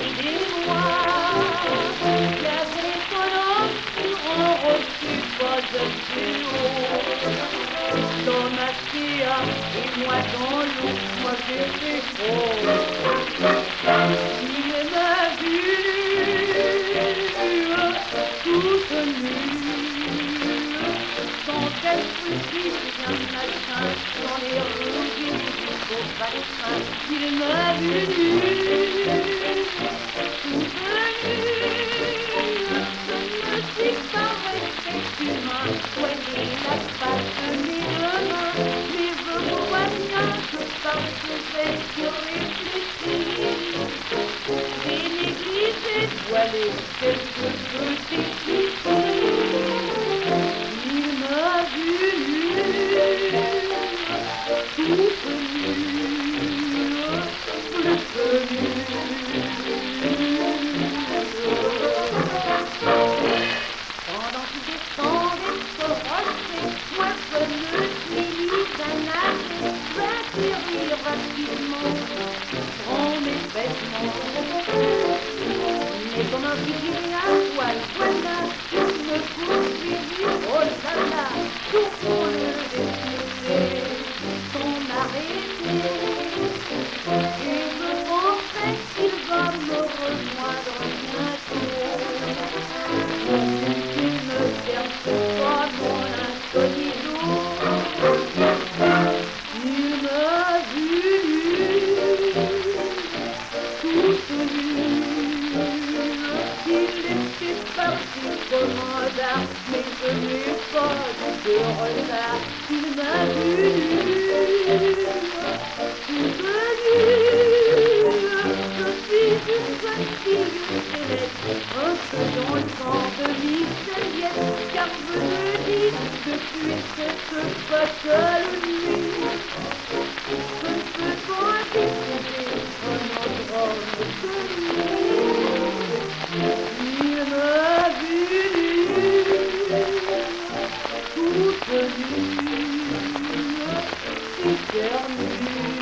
Aidez-moi, car les colons n'ont reçu pas assez haut. Dans ma scia et moi dans l'eau, moi j'ai fait froid. Il m'a vu toute nue, quand elle faisait bien matin, dans les rouges jusqu'au vaccin. Il m'a vu toute nue, je ne suis pas resté humain, soignez la face de mes deux mains, mais je vois bien que parce que j'ai surréfléchi, j'ai négligé voilé quelque petit souci. Il m'a vu toute nue, plus que nue. Pendant qu'il descendait ce rocher, moi je me suis mis à nager, j'atterris rapidement dans mes vêtements. Mais comme un fusil à poil, voilà, je me poursuivis, oh là là, pour le détourner, sans m'arrêter. Et je pensais qu'il va me rejoindre bientôt. Il ne cherche pas mon incognito. Il m'a vu toute nue. Il était parti comme un dard, mais je n'ai pas eu de retard. Il m'a vu toute nue. Je suis une jeune fille céleste, un peu dans le sang de Micheliette, car je le dis depuis cette fatale nuit, je ne peux pas décider un autre homme que lui. Il m'a vu toute nue, super nue.